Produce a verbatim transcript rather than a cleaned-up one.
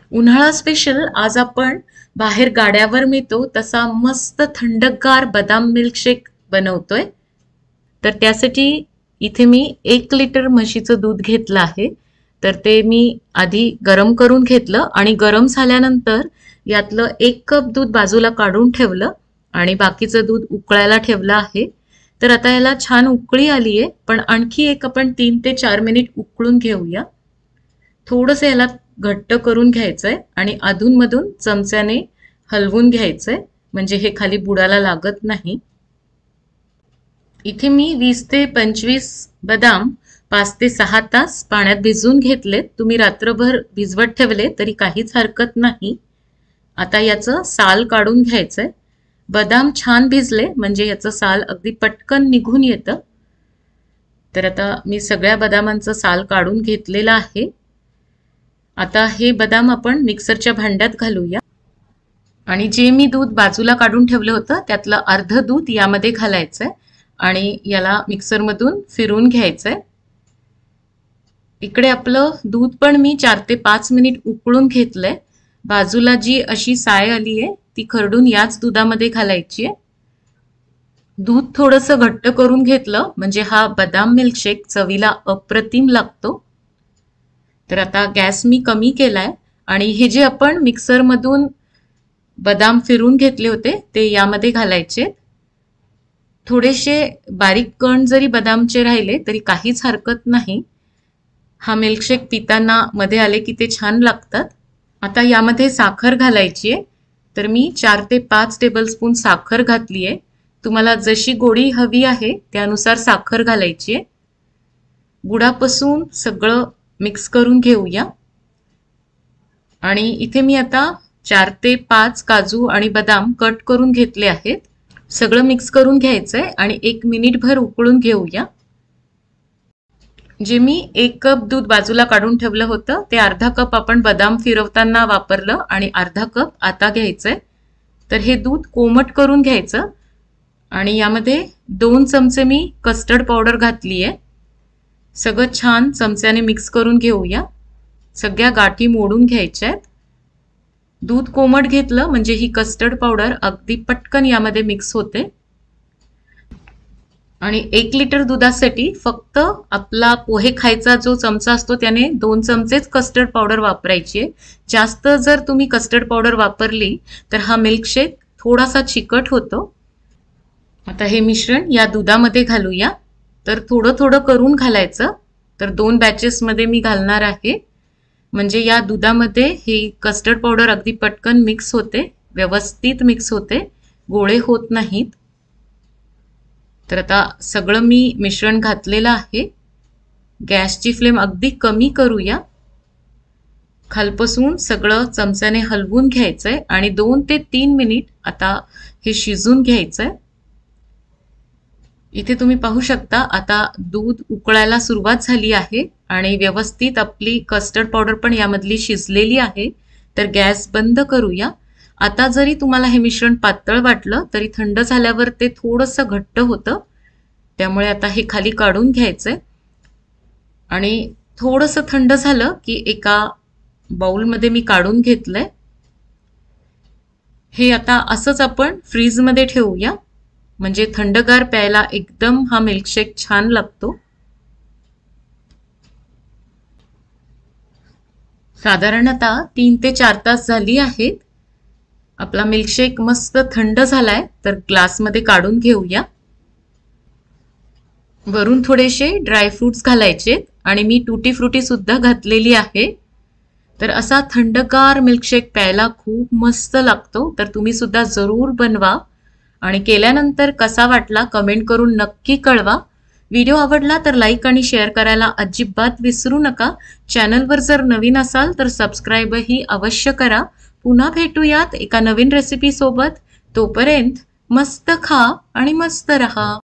उन्हाळा स्पेशल आज आपण बाहेर गाड्यावर मिळतो तसा मस्त थंडगार बदाम मिल्कशेक बनवतोय। तर त्यासाठी इथे मी एक लिटर म्हशीचं दूध घेतलं आहे। तर ते मी आधी गरम करून घेतलं आणि गरम झाल्यानंतर यातलं एक कप दूध बाजूला काढून ठेवलं आणि बाकीचं दूध उकळायला ठेवलं आहे। तर आता याला छान उकळी आली आहे, पण आणखी एक आपण तीन ते चार मिनिट उकळून घेऊया। थोडंसं याला घट्ट करून घ्यायचंय आणि अधूनमधून चमच्याने हलवून घ्यायचंय, म्हणजे हे खाली बुडाला लागत नाही। इथे मी वीस ते पंचवीस बदाम पाच ते सहा तास पाण्यात भिजवून घेतलेत। तुम्ही रात्रभर भिजवत ठेवले तरी काहीच हरकत नाही। आता याचं साल काढून घ्यायचंय। बदाम छान भिजले म्हणजे याचं साल अगदी पटकन निघून येतं। तर आता मी सगळ्या बदामांचं साल काढून घेतलेलं आहे। आता हे बदाम आपण मिक्सरच्या भांड्यात घालूया आणि जे मी दूध बाजूला काढून ठेवलं होतं त्यातलं अर्ध दूध यामध्ये घालायचंय आणि याला मिक्सरमधून फिरून घ्यायचंय। इकडे आपलं दूध पण मी चार ते पाच मिनिट उकळून घेतलंय। बाजूला जी अशी साय आली आहे ती खरडून याच दुधामध्ये घालायची आहे। दूध थोडंसं घट्ट करून घेतलं म्हणजे हा बदाम मिल्कशेक चवीला अप्रतिम लागतो। तर आता गॅस मी कमी केलाय आणि हे जे आपण मिक्सरमधून बदाम फिरून घेतले होते ते यामध्ये घालायचे। थोडेसे बारीक कण जरी बदामचे राहिले तरी काहीच हरकत नाही। हा मिल्कशेक पिताना मध्ये आले की ते छान लागतात। आता यामध्ये साखर घालायची आहे। तर मी चार ते पाच टेबलस्पून साखर घातली आहे। तुम्हाला जशी गोडी हवी आहे त्यानुसार साखर घालायची आहे। गुळापासून सगळं मिक्स करून घेऊया आणि इथे मी आता चार ते पाच काजू आणि बदाम कट करून घेतले आहेत। सगळं मिक्स करून घ्यायचंय आणि एक मिनिटभर उकळून घेऊया। जे मी एक कप दूध बाजूला काढून ठेवलं होतं ते अर्धा कप आपण बदाम फिरवताना वापरलं आणि अर्धा कप आता घ्यायचंय। तर हे दूध कोमट करून घ्यायचं आणि यामध्ये दोन चमचे मी कस्टर्ड पावडर घातली आहे। सगळं छान चमच्याने मिक्स करून घेऊया। सगळ्या गाठी मोडून घ्यायच्या आहेत। दूध कोमट घेतलं म्हणजे ही कस्टर्ड पावडर अगदी पटकन यामध्ये मिक्स होते आणि एक लिटर दुधासाठी फक्त आपला पोहे खायचा जो चमचा असतो त्याने दोन चमचेच कस्टर्ड पावडर वापरायची आहे। जास्त जर तुम्ही कस्टर्ड पावडर वापरली तर हा मिल्कशेक थोडासा चिकट होतो। आता हे मिश्रण या दुधामध्ये घालूया। तर थोडं थोडं करून घालायचं। तर दोन बॅचेस मध्ये मी घालणार आहे म्हणजे या दुधामध्ये ही कस्टर्ड पावडर अगदी पटकन मिक्स होते, व्यवस्थित मिक्स होते, गोळे होत नाहीत। तर आता सगळं मी मिश्रण घातलेलं आहे। गॅसची फ्लेम अगदी कमी करूया। खालपासून सगळं चमच्याने हलवून घ्यायचंय आणि दोन ते तीन मिनिट आता हे शिजून घ्यायचंय। इथे तुम्ही पाहू शकता आता दूध उकळायला सुरुवात झाली आहे आणि व्यवस्थित आपली कस्टर्ड पावडर पण यामधली शिजलेली आहे। तर गॅस बंद करूया। आता जरी तुम्हाला हे मिश्रण पातळ वाटलं तरी थंड झाल्यावर ते थोडंसं घट्ट होतं, त्यामुळे आता हे खाली काढून घ्यायचंय आणि थोडंसं थंड झालं की एका बाउलमध्ये मी काढून घेतलंय। हे आता असंच आपण फ्रीजमध्ये ठेवूया म्हणजे थंडगार प्यायला एकदम हा मिल्कशेक छान लागतो। साधारणतः तीन ते चार तास झाली आहेत। आपला मिल्कशेक मस्त थंड झालाय। तर ग्लासमध्ये काढून घेऊया। वरून थोडेसे ड्रायफ्रुट्स घालायचे आणि मी टूटी फ्रुटी सुद्धा घातलेली आहे। तर असा थंडगार मिल्कशेक प्यायला खूप मस्त लागतो। तर तुम्ही सुद्धा जरूर बनवा आणि केल्यानंतर कसा वाटला कमेंट करून नक्की कळवा। व्हिडिओ आवडला तर लाईक आणि शेअर करायला अजिबात विसरू नका। चॅनलवर जर नवीन असाल तर सबस्क्राईबही अवश्य करा। पुन्हा भेटूयात एका नवीन रेसिपी सोबत। तोपर्यंत मस्त खा आणि मस्त रहा।